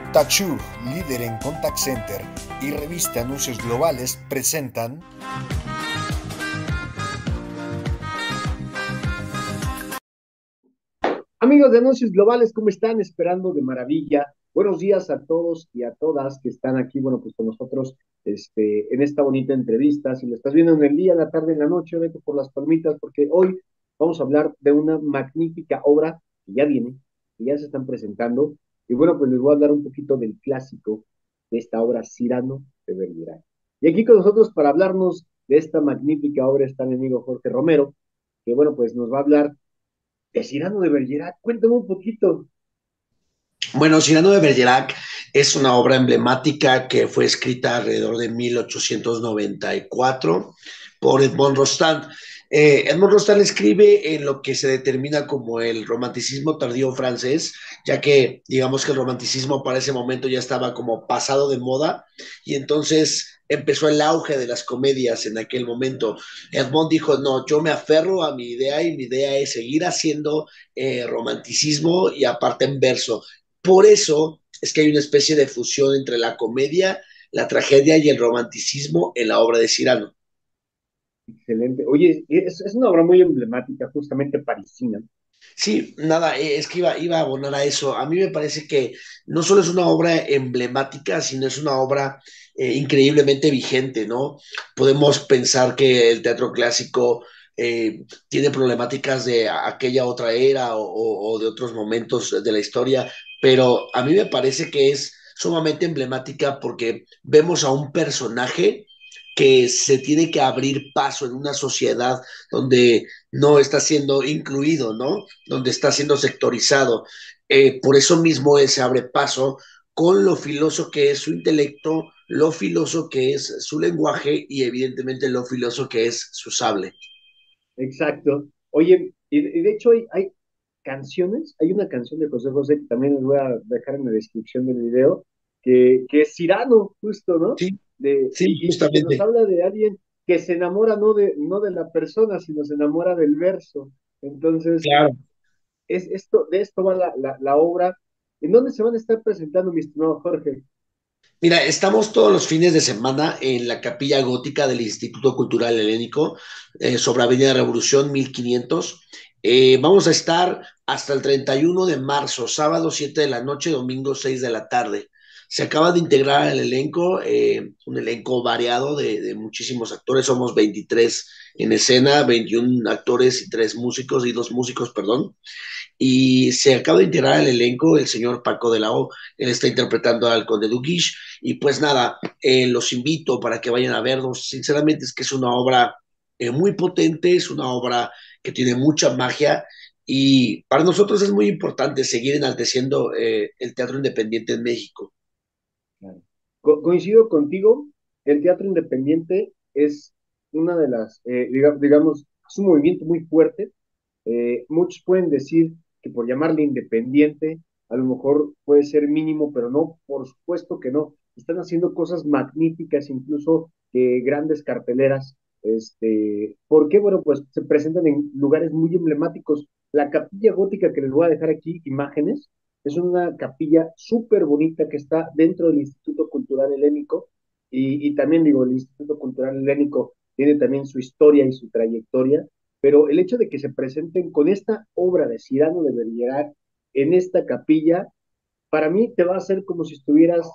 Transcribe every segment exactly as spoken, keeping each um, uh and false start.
Tachug, líder en Contact Center y revista Anuncios Globales, presentan Amigos de Anuncios Globales, ¿cómo están? Esperando de maravilla. Buenos días a todos y a todas que están aquí, bueno, pues con nosotros este, en esta bonita entrevista. Si lo estás viendo en el día, en la tarde, en la noche, vete por las palmitas, porque hoy vamos a hablar de una magnífica obra que ya viene, que ya se están presentando. Y bueno, pues les voy a hablar un poquito del clásico de esta obra, Cyrano de Bergerac. Y aquí con nosotros para hablarnos de esta magnífica obra está mi amigo Jorge Romero, que bueno, pues nos va a hablar de Cyrano de Bergerac. Cuéntame un poquito. Bueno, Cyrano de Bergerac es una obra emblemática que fue escrita alrededor de mil ochocientos noventa y cuatro por Edmond Rostand. Eh, Edmond Rostand escribe en lo que se determina como el romanticismo tardío francés, ya que digamos que el romanticismo para ese momento ya estaba como pasado de moda y entonces empezó el auge de las comedias en aquel momento. Edmond dijo, no, yo me aferro a mi idea y mi idea es seguir haciendo eh, romanticismo y aparte en verso. Por eso es que hay una especie de fusión entre la comedia, la tragedia y el romanticismo en la obra de Cyrano. Excelente. Oye, es, es una obra muy emblemática, justamente parisina. Sí, nada, eh, es que iba, iba a abonar a eso. A mí me parece que no solo es una obra emblemática, sino es una obra eh, increíblemente vigente, ¿no? Podemos pensar que el teatro clásico eh, tiene problemáticas de aquella otra era o, o- o de otros momentos de la historia, pero a mí me parece que es sumamente emblemática porque vemos a un personaje que se tiene que abrir paso en una sociedad donde no está siendo incluido, ¿no? Donde está siendo sectorizado. Eh, por eso mismo él se abre paso con lo filoso que es su intelecto, lo filoso que es su lenguaje y evidentemente lo filoso que es su sable. Exacto. Oye, y, y de hecho hay, hay canciones, hay una canción de José José que también les voy a dejar en la descripción del video, que, que es Cyrano, justo, ¿no? Sí, De, sí, y, y, y que nos justamente. habla de alguien que se enamora no de, no de la persona, sino se enamora del verso. Entonces, Claro. es esto, de esto va la, la, la obra. ¿En dónde se van a estar presentando, mi estimado Jorge? Mira, estamos todos los fines de semana en la capilla gótica del Instituto Cultural Helénico, eh, sobre Avenida Revolución mil quinientos. Eh, vamos a estar hasta el treinta y uno de marzo, sábado siete de la noche, domingo seis de la tarde. Se acaba de integrar al elenco, eh, un elenco variado de, de muchísimos actores. Somos veintitrés en escena, veintiún actores y tres músicos, y dos músicos, perdón. Y se acaba de integrar al elenco el señor Paco de la O. Él está interpretando al Conde Duguish. Y pues nada, eh, los invito para que vayan a vernos. Sinceramente es que es una obra eh, muy potente, es una obra que tiene mucha magia. Y para nosotros es muy importante seguir enalteciendo eh, el teatro independiente en México. Claro. Co- coincido contigo, el teatro independiente es una de las, eh, diga- digamos, es un movimiento muy fuerte. Eh, muchos pueden decir que por llamarle independiente, a lo mejor puede ser mínimo, pero no, por supuesto que no. Están haciendo cosas magníficas, incluso eh, grandes carteleras. Este, ¿por qué? Bueno, pues se presentan en lugares muy emblemáticos. La capilla gótica que les voy a dejar aquí, imágenes, es una capilla súper bonita que está dentro del Instituto Cultural Helénico y, y también digo, el Instituto Cultural Helénico tiene también su historia y su trayectoria, pero el hecho de que se presenten con esta obra de Cyrano de Bergerac en esta capilla, para mí te va a hacer como si estuvieras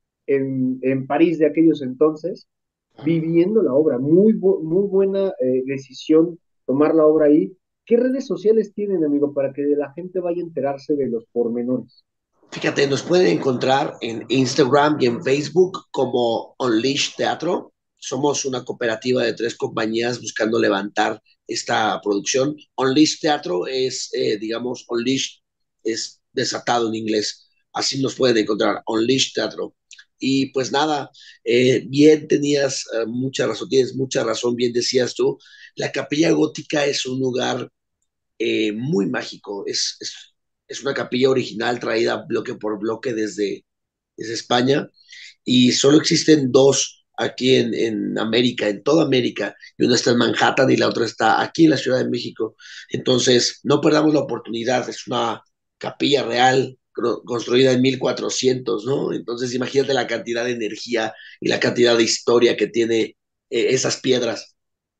en, en París de aquellos entonces, viviendo la obra. Muy, bu muy buena eh, decisión tomar la obra ahí. ¿Qué redes sociales tienen, amigo, para que la gente vaya a enterarse de los pormenores? Fíjate, nos pueden encontrar en Instagram y en Facebook como Unleash Teatro. Somos una cooperativa de tres compañías buscando levantar esta producción. Unleash Teatro es, eh, digamos, Unleash es desatado en inglés. Así nos pueden encontrar, Unleash Teatro. Y pues nada, eh, bien tenías eh, mucha razón, tienes mucha razón, bien decías tú. La Capilla Gótica es un lugar eh, muy mágico. Es, es, es, una capilla original traída bloque por bloque desde, desde España y solo existen dos aquí en, en, América, en toda América, y una está en Manhattan y la otra está aquí en la Ciudad de México. Entonces, no perdamos la oportunidad, es una capilla real, construida en mil cuatrocientos, ¿no? Entonces imagínate la cantidad de energía y la cantidad de historia que tiene eh, esas piedras.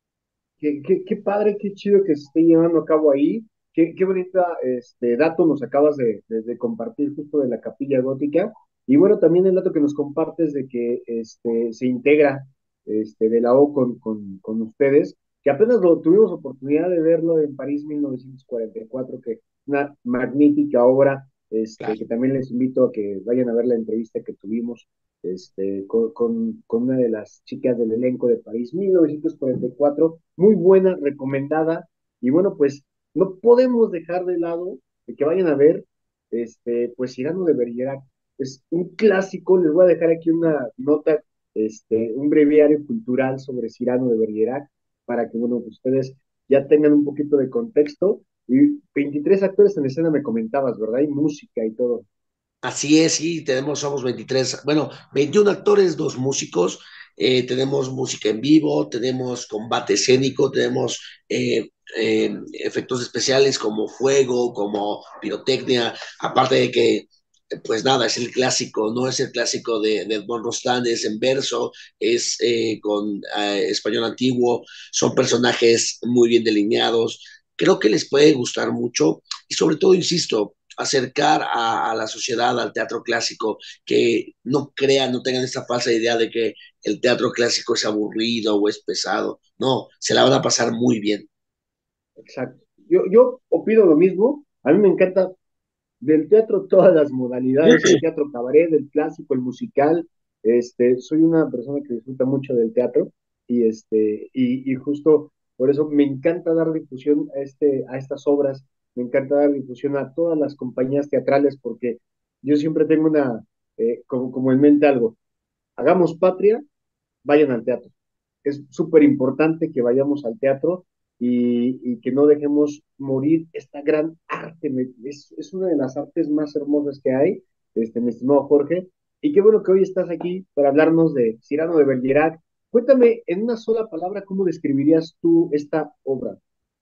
Qué, qué, qué padre, qué chido que se esté llevando a cabo ahí. Qué, qué bonita este dato nos acabas de, de, de compartir justo de la capilla gótica. Y bueno, también el dato que nos compartes de que este, se integra este, de la O con, con, con ustedes, que apenas lo tuvimos oportunidad de verlo en París mil novecientos cuarenta y cuatro, que es una magnífica obra, este, Claro. que también les invito a que vayan a ver la entrevista que tuvimos este, con, con, con, una de las chicas del elenco de París mil novecientos cuarenta y cuatro, muy buena, recomendada, y bueno, pues no podemos dejar de lado de que vayan a ver, este, pues Cyrano de Bergerac, es un clásico, les voy a dejar aquí una nota, este, un breviario cultural sobre Cyrano de Bergerac, para que, bueno, ustedes ya tengan un poquito de contexto, y veintitrés actores en escena me comentabas, ¿verdad? Y música y todo. Así es, sí, tenemos, somos veintitrés, bueno, veintiún actores, dos músicos, eh, tenemos música en vivo, tenemos combate escénico, tenemos eh, eh, efectos especiales como fuego, como pirotecnia, aparte de que, pues nada, es el clásico, no es el clásico de, de Edmond Rostand, es en verso, es eh, con eh, español antiguo, son personajes muy bien delineados, creo que les puede gustar mucho y sobre todo, insisto, acercar a, a, la sociedad al teatro clásico, que no crean, no tengan esta falsa idea de que el teatro clásico es aburrido o es pesado. No, se la van a pasar muy bien. Exacto. Yo, yo opino lo mismo. A mí me encanta del teatro todas las modalidades, el teatro cabaret, el clásico, el musical. Este, soy una persona que disfruta mucho del teatro y, este, y, y justo por eso me encanta dar difusión a, este, a estas obras, me encanta dar difusión a todas las compañías teatrales porque yo siempre tengo una, eh, como, como en mente algo, hagamos patria, vayan al teatro. Es súper importante que vayamos al teatro y, y, que no dejemos morir esta gran arte. Es, es una de las artes más hermosas que hay, este, mi estimado Jorge. Y qué bueno que hoy estás aquí para hablarnos de Cyrano de Bergerac. Cuéntame en una sola palabra cómo describirías tú esta obra.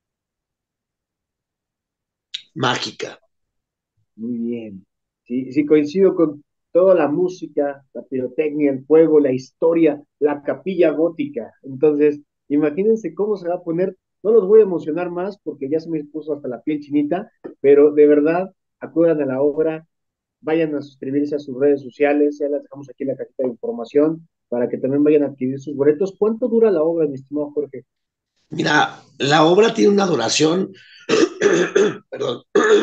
Mágica. Muy bien. Sí, sí, coincido con toda la música, la pirotecnia, el fuego, la historia, la capilla gótica. Entonces, imagínense cómo se va a poner. No los voy a emocionar más porque ya se me puso hasta la piel chinita, pero de verdad, acudan a la obra, vayan a suscribirse a sus redes sociales, ya las dejamos aquí en la cajita de información para que también vayan a adquirir sus boletos. ¿Cuánto dura la obra, mi estimado Jorge? Mira, la obra tiene una duración, perdón,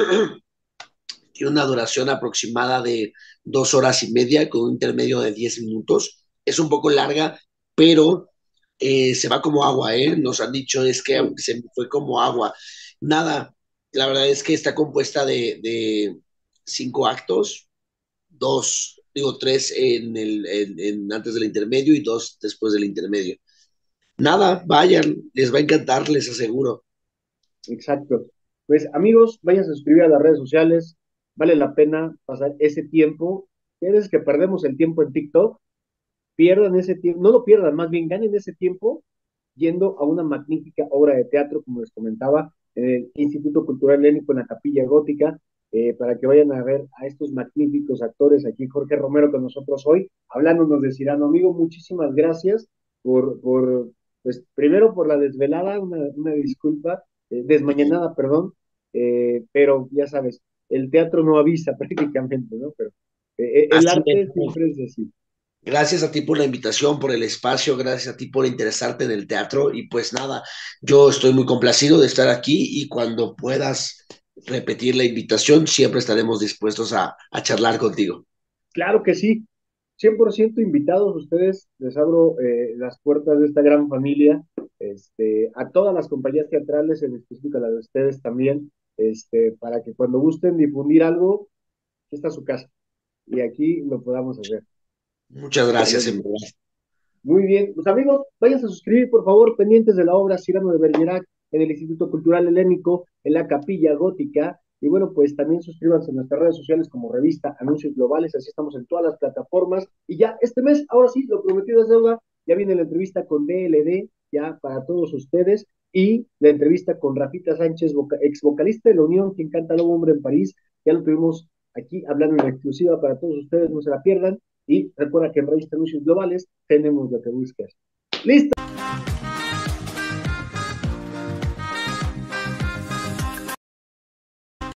tiene una duración aproximada de dos horas y media con un intermedio de diez minutos. Es un poco larga, pero eh, se va como agua, ¿eh? Nos han dicho es que Sí, se fue como agua. Nada, la verdad es que está compuesta de, de cinco actos, dos, digo, tres en el, en, en antes del intermedio y dos después del intermedio. Nada, vayan, les va a encantar, les aseguro. exacto. Pues amigos, vayan a suscribir a las redes sociales. Vale la pena pasar ese tiempo. Es que perdemos el tiempo en TikTok, pierdan ese tiempo, no lo pierdan, más bien ganen ese tiempo yendo a una magnífica obra de teatro, como les comentaba, en el Instituto Cultural Helénico en la Capilla Gótica, eh, para que vayan a ver a estos magníficos actores. Aquí Jorge Romero con nosotros hoy, hablándonos de Cyrano. Amigo, muchísimas gracias por, por pues primero por la desvelada, una, una disculpa, eh, desmañanada, perdón, eh, pero ya sabes, el teatro no avisa prácticamente, ¿no? Pero eh, el Así es. arte siempre es así. Gracias a ti por la invitación, por el espacio, gracias a ti por interesarte en el teatro y pues nada, yo estoy muy complacido de estar aquí y cuando puedas repetir la invitación, siempre estaremos dispuestos a, a charlar contigo. Claro que sí, cien por ciento invitados ustedes, les abro eh, las puertas de esta gran familia, este, a todas las compañías teatrales, en específico a las de ustedes también, este, para que cuando gusten difundir algo, aquí está su casa y aquí lo podamos hacer. Muchas gracias, en Excelente. verdad. Muy bien, pues amigos, váyanse a suscribir, por favor, pendientes de la obra Cyrano de Bergerac en el Instituto Cultural Helénico, en la Capilla Gótica. Y bueno, pues también suscríbanse a nuestras redes sociales como revista Anuncios Globales, así estamos en todas las plataformas. Y ya este mes, ahora sí, lo prometido es deuda, ya viene la entrevista con D L D, ya para todos ustedes, y la entrevista con Rafita Sánchez, voca ex vocalista de La Unión, quien canta Lobo Hombre en París, ya lo tuvimos aquí hablando en exclusiva para todos ustedes, no se la pierdan. Y recuerda que en Revista Anuncios Globales tenemos lo que buscas. ¡Listo!